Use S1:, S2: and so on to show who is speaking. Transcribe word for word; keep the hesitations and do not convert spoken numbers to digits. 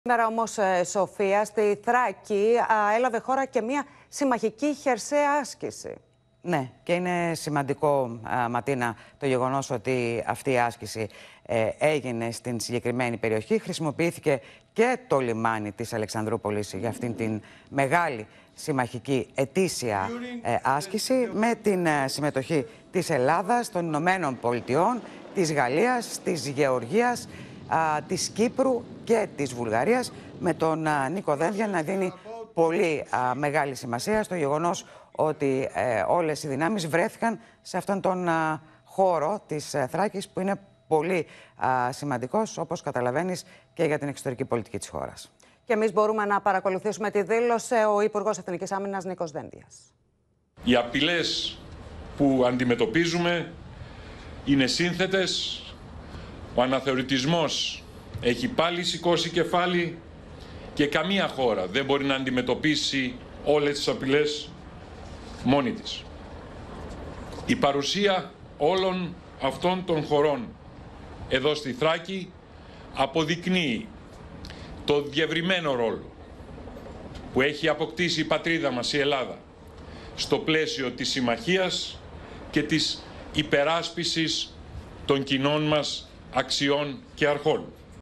S1: Σήμερα όμως, Σοφία, στη Θράκη α, έλαβε χώρα και μια συμμαχική χερσαία άσκηση.
S2: Ναι, και είναι σημαντικό, α, Ματίνα, το γεγονός ότι αυτή η άσκηση ε, έγινε στην συγκεκριμένη περιοχή. Χρησιμοποιήθηκε και το λιμάνι της Αλεξανδρούπολης για αυτήν την μεγάλη συμμαχική ετήσια ε, άσκηση, με την ε, συμμετοχή της Ελλάδας, των Ηνωμένων Πολιτειών, της Γαλλίας, της Γεωργίας, α, της Κύπρου και της Βουλγαρίας, με τον α, Νίκο Δένδια να δίνει πολύ α, μεγάλη σημασία στο γεγονός ότι ε, όλες οι δυνάμεις βρέθηκαν σε αυτόν τον α, χώρο της ε, Θράκης, που είναι πολύ α, σημαντικός, όπως καταλαβαίνεις, και για την εξωτερική πολιτική της χώρας.
S1: Και εμείς μπορούμε να παρακολουθήσουμε τη δήλωση ο Υπουργός Εθνικής Άμυνας Νίκος Δένδιας.
S3: Οι απειλές που αντιμετωπίζουμε είναι σύνθετες. Ο αναθεωρητισμός έχει πάλι σηκώσει κεφάλι και καμία χώρα δεν μπορεί να αντιμετωπίσει όλες τις απειλές μόνη της. Η παρουσία όλων αυτών των χωρών εδώ στη Θράκη αποδεικνύει το διευρυμένο ρόλο που έχει αποκτήσει η πατρίδα μας, η Ελλάδα, στο πλαίσιο της συμμαχίας και της υπεράσπισης των κοινών μας αξιών και αρχών.